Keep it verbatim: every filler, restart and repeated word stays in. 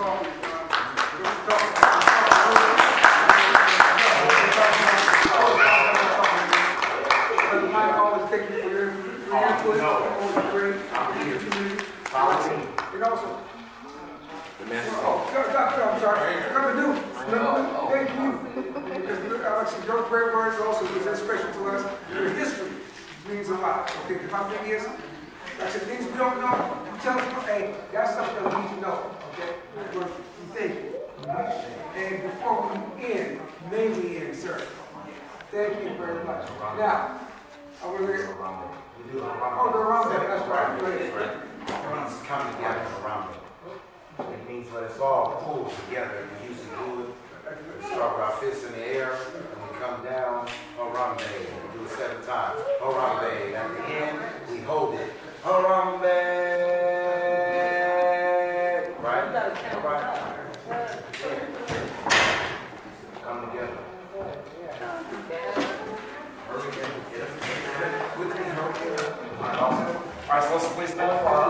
talking. Mike, always thank you for your input. Always great. And also, oh, Doctor, I'm sorry. Number two. Thank you. Because actually, your great words also was inspiration to us. Your history means a lot. Okay, the my thing is, that's the things we don't know. You tell people, hey, that's something that we need to know. Okay? We thank you. And before we end, may we end, sir. Thank you very much. Now, I will let you. Oh, the Rambe, that's right. Everyone's coming together around it. It means let us all pull together. We usually do it. We start with our fists in the air, and we come down, Harambe. We do it seven times. Harambe. At the end, we hold it. Harambe. Right? All right. Come together. With me, hurry. All right, so let's please stand for our